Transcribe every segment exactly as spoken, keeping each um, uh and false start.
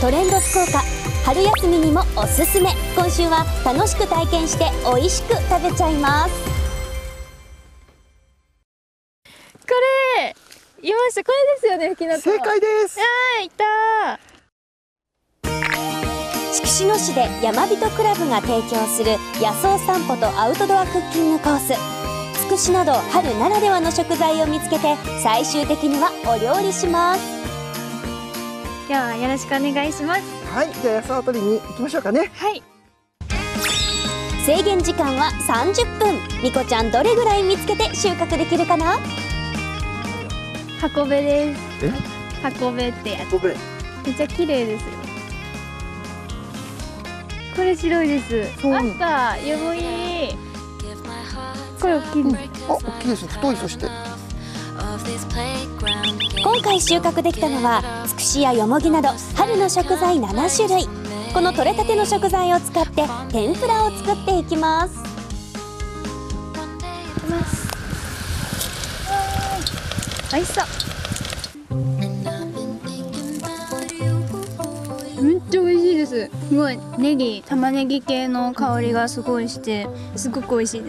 トレンド福岡、春休みにもおすすめ。今週は楽しく体験して美味しく食べちゃいます。 これいました。これですよね、きのこ。 正解です。 あー、いた筑紫野市で山人クラブが提供する野草散歩とアウトドアクッキングコース。つくしなど春ならではの食材を見つけて最終的にはお料理します。 今日はよろしくお願いします。 はい、じゃあ野草を取りに行きましょうかね。 はい。 制限時間はさんじゅっぷん。みこちゃんどれぐらい見つけて収穫できるかな？ 箱べです。 え？ 箱べってやつ。 箱べ。 めっちゃ綺麗ですよ。これ白いです。あった、よもぎ。これ大きいです。 あ、大きいです。太い。そして今回収穫できたのはつくしやよもぎなど春の食材ななしゅるい。この採れたての食材を使って天ぷらを作っていきます。 美味しそう。めっちゃ美味しいです。すごいネギ、玉ねぎ系の香りがすごいしてすごく美味しいです。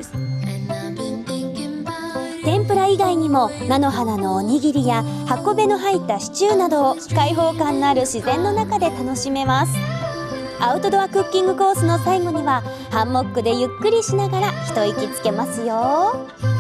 天ぷら以外にも菜の花のおにぎりや箱べの入ったシチューなどを開放感のある自然の中で楽しめます。アウトドアクッキングコースの最後にはハンモックでゆっくりしながら一息つけますよ。